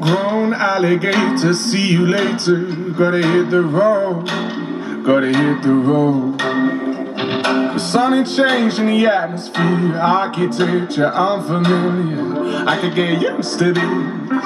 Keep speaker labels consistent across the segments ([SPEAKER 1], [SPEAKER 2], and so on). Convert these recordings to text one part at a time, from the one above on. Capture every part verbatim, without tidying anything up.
[SPEAKER 1] Homegrown alligator, see you later. Gotta hit the road, gotta hit the road. The sun ain't changing the atmosphere, architecture unfamiliar. I could get used to this.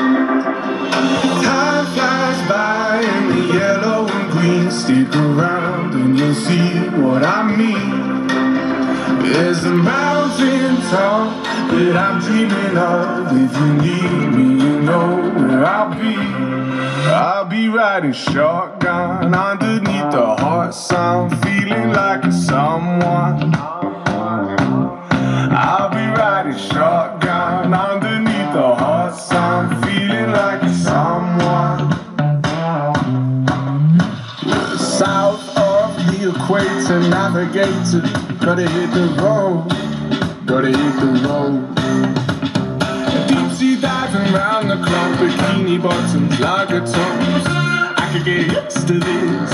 [SPEAKER 1] Time flies by and the yellow and green stick around, and you'll see what I mean. There's a mountain top that I'm dreaming of. If you need me, you know where I'll be. I'll be riding shotgun underneath the hot sun, feeling like a someone. I'll be riding shotgun underneath the hot sun, feeling like a someone. South of the equator, navigator, gotta hit the road, gotta hit the road. Deep sea diving round the clock, bikini bottoms, lager tones. I could get used to this.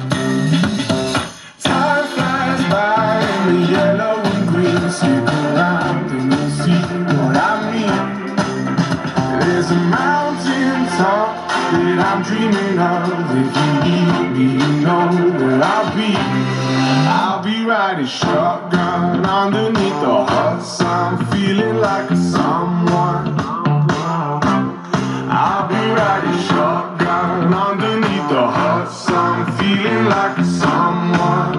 [SPEAKER 1] Time flies by and the yellow and green stick around, and you'll see what I mean. There's a mountain top that I'm dreaming of. If you need me, you know where I'll be. I'll be riding shotgun underneath the hot sun, feeling like a someone. I'll be riding shotgun underneath the hot sun, feeling like a someone.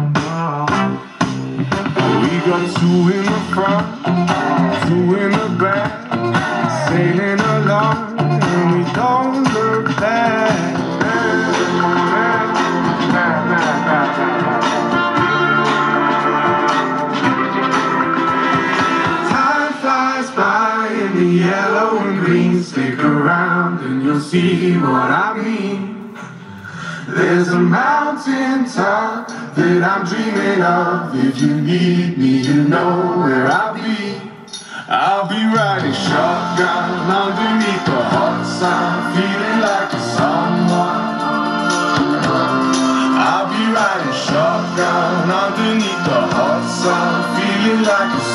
[SPEAKER 1] We got two in the front, two in the back, sailing along, and we don't look back. The yellow and green stick around, and you'll see what I mean. There's a mountain top that I'm dreaming of. If you need me, you know where I'll be. I'll be riding shotgun underneath the hot sun, feeling like a someone. I'll be riding shotgun underneath the hot sun, feeling like a